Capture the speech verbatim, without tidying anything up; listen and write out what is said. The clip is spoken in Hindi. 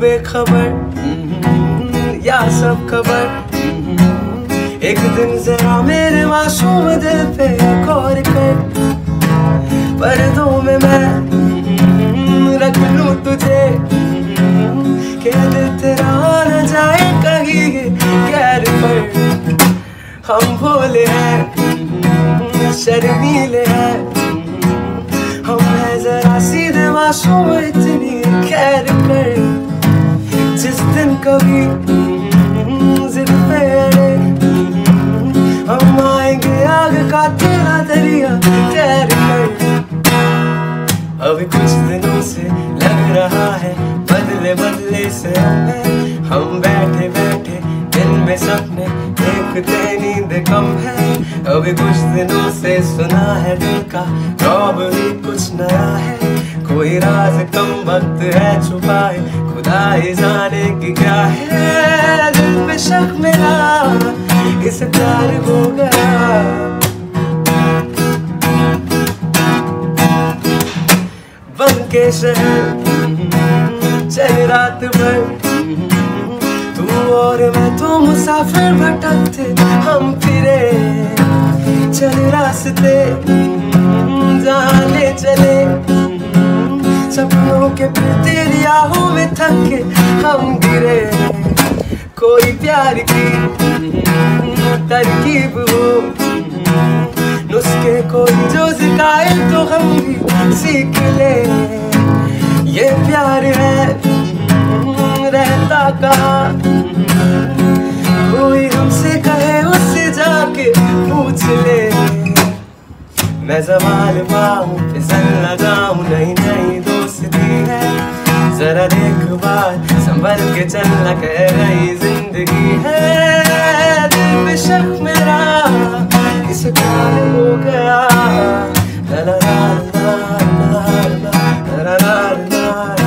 बेखबर या सब खबर, एक दिन जरा मेरे मासूम दिल पे गौर कर, पर्दों में मैं रख लूं तुझे, क्या दिल तेरा न जाए कहीं गैर पर। हम भोले हैं, शर्मीले हैं, हम हैं जरा सीधे मासूम, इतनी खैर कर। जिस दिन कभी जिद पे अड़े, हम आएंगे आग का तेरा दरिया तैर कर। अभी कुछ दिनों से लग रहा है बदले बदले से हमें, हम बैठे बैठे दिन में सपने देखते नींद कम है। अभी कुछ दिनों से सुना है दिल का रौब भी कुछ नया है, कोई राज कम वक्त है छुपाए, खुदा ही जाने की क्या है। दिल पे शक मेरा इस प्यार हो गया, बन के शहर चल रात भर, तू और मैं तो मुसाफिर भटकते हम फिरे, चल रास्ते जहाँ ले चले, सपनों के फिर तेरी आहों में थक के हम गिरे। कोई प्यार की तरकीब हो, नुस्खे कोई जो सिखाए तो हम भी सीख ले। ये प्यार है रहता कहाँ, कोई हमसे कहे उससे जाके पूछ ले। मैं सवाल पाऊं फिसल न जाऊं, नहीं नहीं दोस्ती है, जरा देख बात संभल के चलना कह रही जिंदगी है। दिल पे शक मेरा इस प्यार हो गया, ला ला ला ला ला ला ला ला ला।